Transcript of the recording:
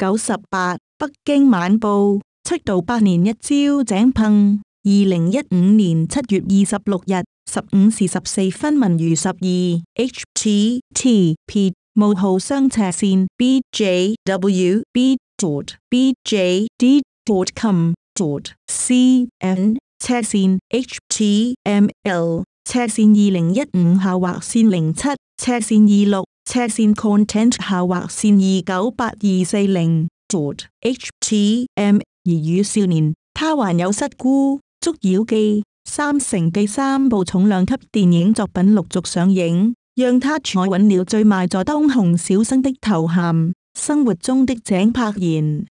98北京晚報出道8年一朝井噴2015年7月26日15時14分文如12 http:// bjd.b.com.cn/ html/2015/06/content/298240 html 兒與少年，他還有失孤、捉妖記、三城記3部重量級電影作品陸續上映，讓他坐穩了最賣座當紅小生的頭銜。生活中的井柏然